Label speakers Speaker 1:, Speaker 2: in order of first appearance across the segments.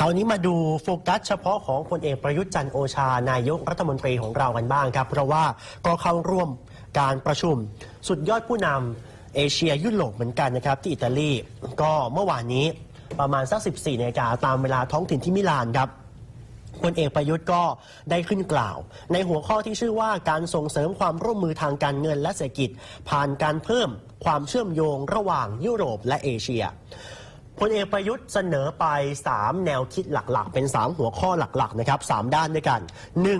Speaker 1: าวนี้มาดูโฟกัสเฉพาะของพลเอกประยุทธ์จันทร์โอชานายกรัฐมนตรีของเรากันบ้างครับเพราะว่าก็เข้าร่วมการประชุมสุดยอดผู้นำเอเชียยุโรปเหมือนกันนะครับที่อิตาลีก็เมื่อวานนี้ประมาณสัก 14 นาฬิกาตามเวลาท้องถิ่นที่มิลานครับพลเอกประยุทธ์ก็ได้ขึ้นกล่าวในหัวข้อที่ชื่อว่าการส่งเสริมความร่วมมือทางการเงินและเศรษฐกิจผ่านการเพิ่มความเชื่อมโยงระหว่างยุโรปและเอเชียพลเอกประยุทธ์เสนอไป3แนวคิดหลักๆเป็น3หัวข้อหลักๆนะครับ3ด้านด้วยกัน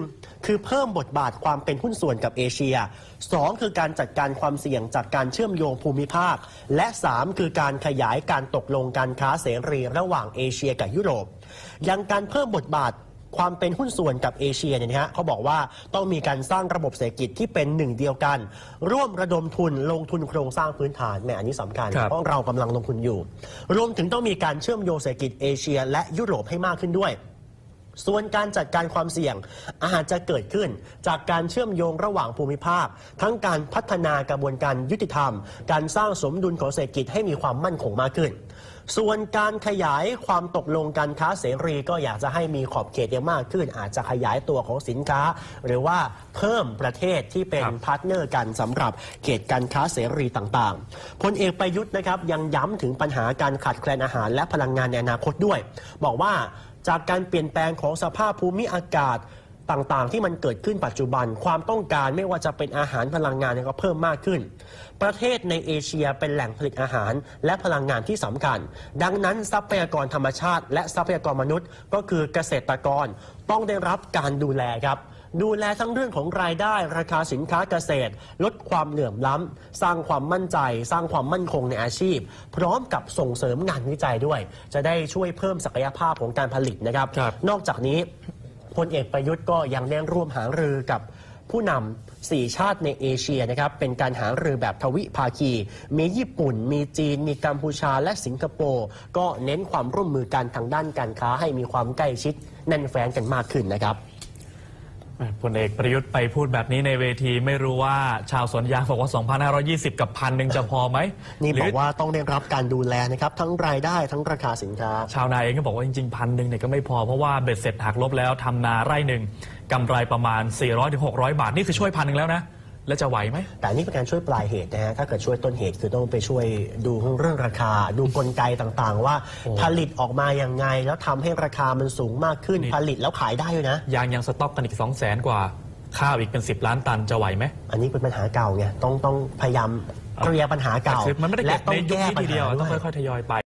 Speaker 1: 1คือเพิ่มบทบาทความเป็นหุ้นส่วนกับเอเชีย2คือการจัดการความเสี่ยงจากการเชื่อมโยงภูมิภาคและ3คือการขยายการตกลงการค้าเสรีระหว่างเอเชียกับยุโรปยังการเพิ่มบทบาทความเป็นหุ้นส่วนกับเอเชียเนี่ยนะฮะเขาบอกว่าต้องมีการสร้างระบบเศรษฐกิจที่เป็นหนึ่งเดียวกันร่วมระดมทุนลงทุนโครงสร้างพื้นฐานแหมอันนี้สำคัญเพราะเรากำลังลงทุนอยู่รวมถึงต้องมีการเชื่อมโยงเศรษฐกิจเอเชียและยุโรปให้มากขึ้นด้วยส่วนการจัดการความเสี่ยงอาจจะเกิดขึ้นจากการเชื่อมโยงระหว่างภูมิภาคทั้งการพัฒนากระบวนการยุติธรรมการสร้างสมดุลของเศรษฐกิจให้มีความมั่นคงมากขึ้นส่วนการขยายความตกลงการค้าเสรีก็อยากจะให้มีขอบเขตมากขึ้นอาจจะขยายตัวของสินค้าหรือว่าเพิ่มประเทศที่เป็นพาร์ทเนอร์กันสำหรับเขตการค้าเสรีต่างๆพลเอกประยุทธ์นะครับยังย้ำถึงปัญหาการขาดแคลนอาหารและพลังงานในอนาคตด้วยบอกว่าจากการเปลี่ยนแปลงของสภาพภูมิอากาศต่างๆที่มันเกิดขึ้นปัจจุบันความต้องการไม่ว่าจะเป็นอาหารพลังงานก็เพิ่มมากขึ้นประเทศในเอเชียเป็นแหล่งผลิตอาหารและพลังงานที่สำคัญดังนั้นทรัพยากรธรรมชาติและทรัพยากรมนุษย์ก็คือเกษตรกรต้องได้รับการดูแลครับดูแลทั้งเรื่องของรายได้ราคาสินค้าเกษตรลดความเหลื่อมล้ำสร้างความมั่นใจสร้างความมั่นคงในอาชีพพร้อมกับส่งเสริมงานวิจัยด้วยจะได้ช่วยเพิ่มศักยภาพของการผลิตนะครับนอกจากนี้พลเอกประยุทธ์ก็ยังได้ร่วมหารือกับผู้นำ4ชาติในเอเชียนะครับเป็นการหารือแบบทวิภาคีมีญี่ปุ่นมีจีนมีกัมพูชาและสิงคโปร์ก็เน้นความร่วมมือกันทางด้านการค้าให้มีความใกล้ชิดแน่นแฟ้นกันมากขึ้นนะครับ
Speaker 2: พลเอกประยุทธ์ไปพูดแบบนี้ในเวทีไม่รู้ว่าชาวสวนยางบอกว่า 2,520 กับ1,000จะพอไหม
Speaker 1: นี่บอกว่าต้องได้รับการดูแลนะครับทั้งรายได้ทั้งราคาสินค้า
Speaker 2: ชาวนาเองก็บอกว่าจริงๆ1,000เนี่ยก็ไม่พอเพราะว่าเบ็ดเสร็จหักลบแล้วทำนาไร่หนึ่งกำไรประมาณ 400-600 บาทนี่คือช่วย1,000แล้วนะแล้วจะไหวไหม
Speaker 1: แต่นี่เป็นการช่วยปลายเหตุนะฮะถ้าเกิดช่วยต้นเหตุคือต้องไปช่วยดูเรื่องราคาดูกลไกต่างๆว่าผลิตออกมาอย่างไงแล้วทำให้ราคามันสูงมากขึ้นผลิตแล้วขายได้ด้วยนะ
Speaker 2: ยางยังสต็อกกันอีก 200,000 กว่าข้าวอีกเป็น10 ล้านตันจะไหวไหม
Speaker 1: อันนี้เป็นปัญหาเก่าไงต้องพยายามเคลียร์ปัญหาเก่า
Speaker 2: มันไม่ได้เกิดในยุคนี้ทีเดียวต้องค่อยๆทยอยไป